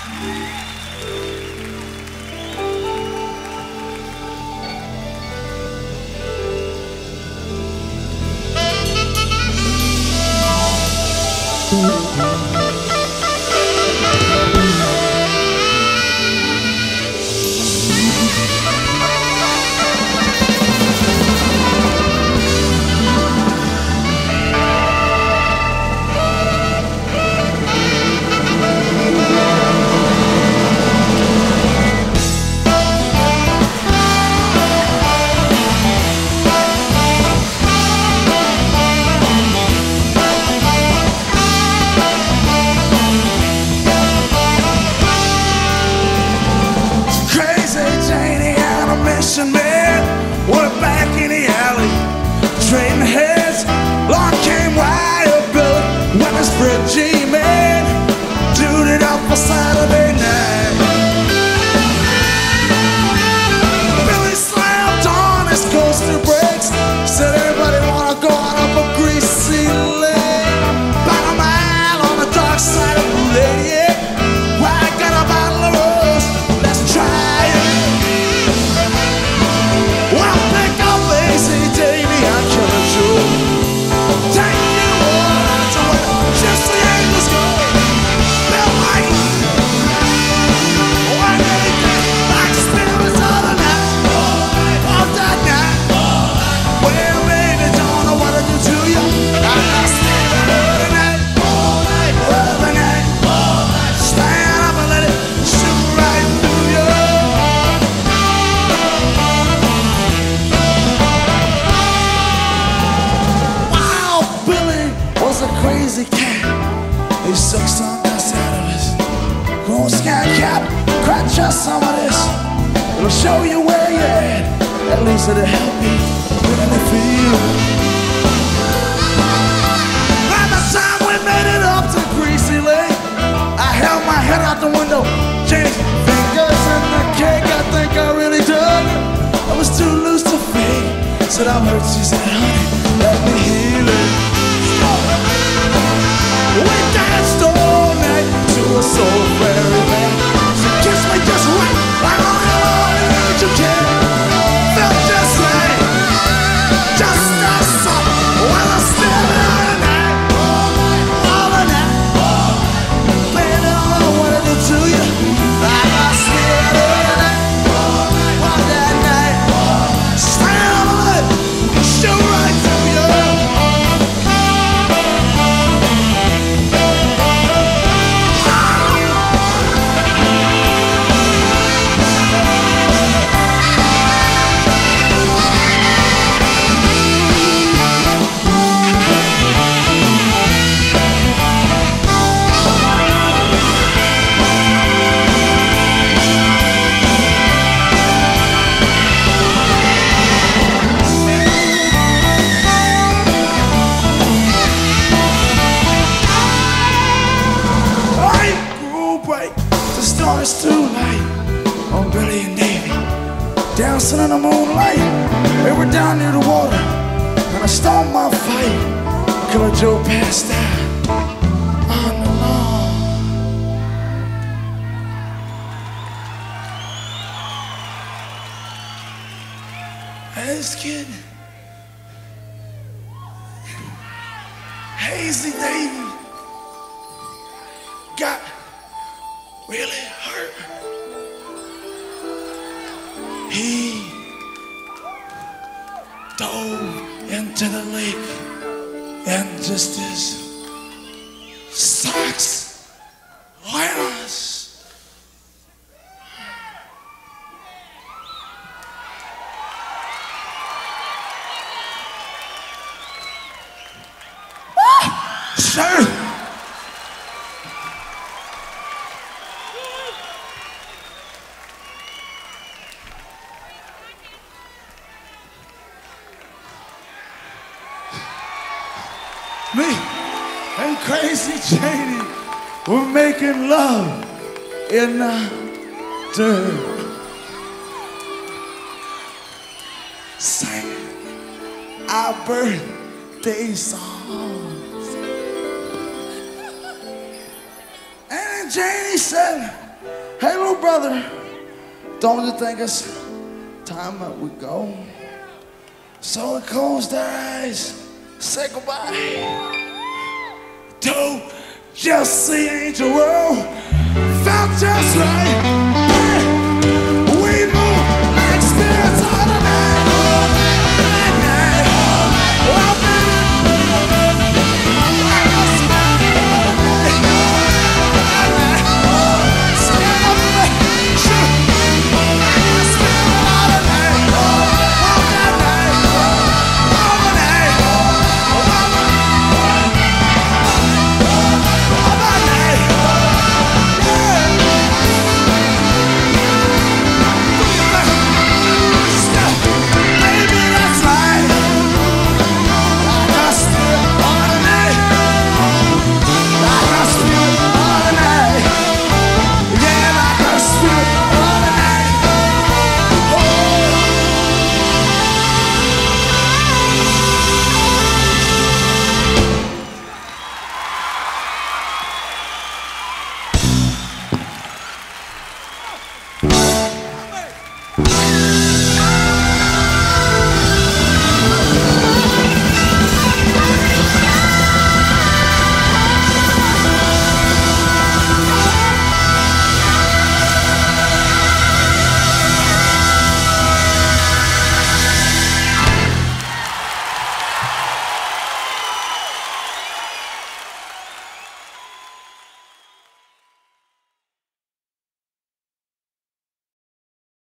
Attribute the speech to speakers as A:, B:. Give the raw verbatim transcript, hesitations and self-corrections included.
A: Man, we're back in the alley, trading heads. Long came Wild Bill when his friend G-Man dude it up for Saturday night. Billy slammed on his coaster brakes, said everybody wanna go on up a greasy lane, about a mile on the dark side of the lake. Well, I got a bottle of rose, let's try it. Well, pick up Lazy Davy on Killer Joe. Take you on to where just the angels go. Bill White, one day like spirits of the night, of that night. Well, baby, don't know what to do to you. I'm sleeping all the night, all the night. Stand up and let it shoot right through you. A crazy cat, he sucked some dust out of his cool sky cap. Crack just some of this, it'll show you where you're at. At least it'll help you really feel. By the time we made it up to Greasy Lake, I held my head out the window, changed fingers in the cake. I think I really done it. I was too loose to fake. Said I'm hurt, she said, honey, let me heal it. We danced all night to a soul fairy band. She kissed me just right, like only an angel can. Felt just right, just as soft. Well, I still all the night, all the night. Baby, I don't know what I do to you. I got scared all the night, all that night. Stand on it, show right through you. It's too late on Billy and Davy, dancing in the moonlight. They were down near the water, and I stormed my fight. Killer Joe passed out on the lawn. This kid, Hazy Davy, got really hurt. He dove into the lake, and just his socks went us. Sir. Me and Crazy Janie were making love in the dirt, singing our birthday songs. And Janie said, Hey, little brother, don't you think it's time that we go? So we close their eyes, say goodbye to just the angel world. Felt just right.